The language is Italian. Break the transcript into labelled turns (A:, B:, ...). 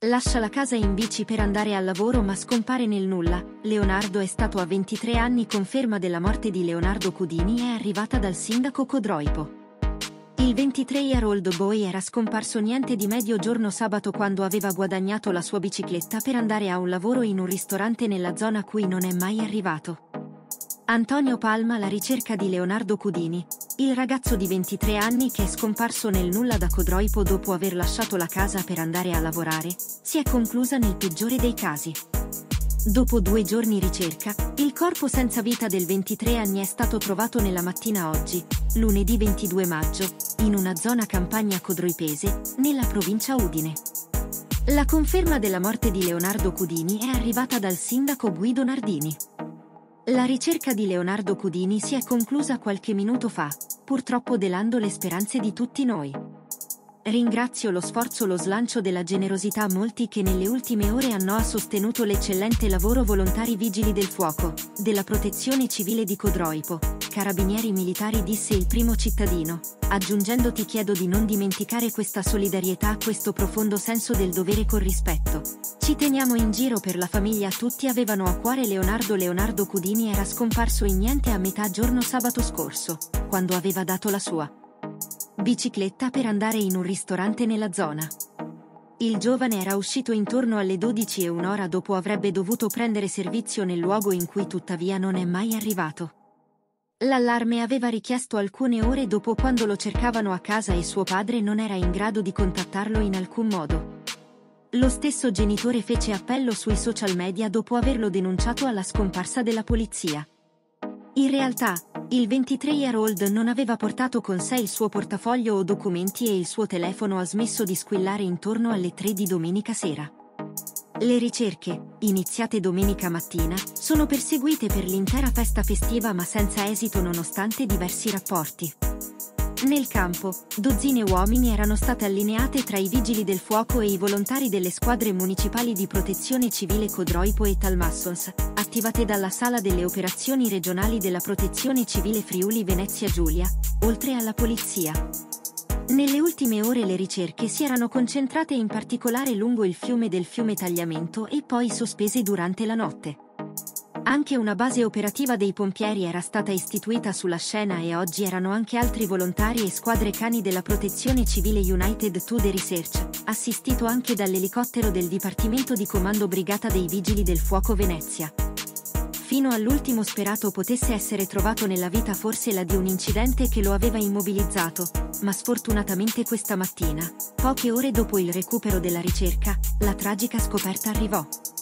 A: Lascia la casa in bici per andare al lavoro ma scompare nel nulla. Leonardo è stato a 23 anni. Conferma della morte di Leonardo Cudini è arrivata dal sindaco Codroipo. Il 23-year-old boy era scomparso niente di mezzogiorno sabato quando aveva guadagnato la sua bicicletta per andare a un lavoro in un ristorante nella zona a cui non è mai arrivato. Antonio Palma. La ricerca di Leonardo Cudini, il ragazzo di 23 anni che è scomparso nel nulla da Codroipo dopo aver lasciato la casa per andare a lavorare, si è conclusa nel peggiore dei casi. Dopo 2 giorni ricerca, il corpo senza vita del 23 anni è stato trovato nella mattina oggi, lunedì 22 maggio, in una zona campagna codroipese, nella provincia Udine. La conferma della morte di Leonardo Cudini è arrivata dal sindaco Guido Nardini. La ricerca di Leonardo Cudini si è conclusa qualche minuto fa, purtroppo delando le speranze di tutti noi. Ringrazio lo sforzo, lo slancio della generosità molti che nelle ultime ore hanno sostenuto l'eccellente lavoro volontari vigili del fuoco, della protezione civile di Codroipo, carabinieri militari, disse il primo cittadino, aggiungendo: ti chiedo di non dimenticare questa solidarietà, questo profondo senso del dovere con rispetto. Ci teniamo in giro per la famiglia, tutti avevano a cuore Leonardo. Leonardo Cudini era scomparso in niente a metà giorno sabato scorso, quando aveva dato la sua bicicletta per andare in un ristorante nella zona. Il giovane era uscito intorno alle 12 e un'ora dopo avrebbe dovuto prendere servizio nel luogo in cui tuttavia non è mai arrivato. L'allarme aveva richiesto alcune ore dopo quando lo cercavano a casa e suo padre non era in grado di contattarlo in alcun modo. Lo stesso genitore fece appello sui social media dopo averlo denunciato alla scomparsa della polizia. In realtà, il 23-year-old non aveva portato con sé il suo portafoglio o documenti e il suo telefono ha smesso di squillare intorno alle 3 di domenica sera. Le ricerche, iniziate domenica mattina, sono perseguite per l'intera festa festiva ma senza esito nonostante diversi rapporti. Nel campo, dozzine uomini erano state allineate tra i vigili del fuoco e i volontari delle squadre municipali di protezione civile Codroipo e Talmassons, attivate dalla Sala delle Operazioni Regionali della Protezione Civile Friuli Venezia Giulia, oltre alla polizia. Nelle ultime ore le ricerche si erano concentrate in particolare lungo il fiume del fiume Tagliamento e poi sospese durante la notte. Anche una base operativa dei pompieri era stata istituita sulla scena e oggi erano anche altri volontari e squadre cani della Protezione Civile United to the Research, assistito anche dall'elicottero del Dipartimento di Comando Brigata dei Vigili del Fuoco Venezia. Fino all'ultimo sperato potesse essere trovato nella vita, forse la di un incidente che lo aveva immobilizzato, ma sfortunatamente questa mattina, poche ore dopo il recupero della ricerca, la tragica scoperta arrivò.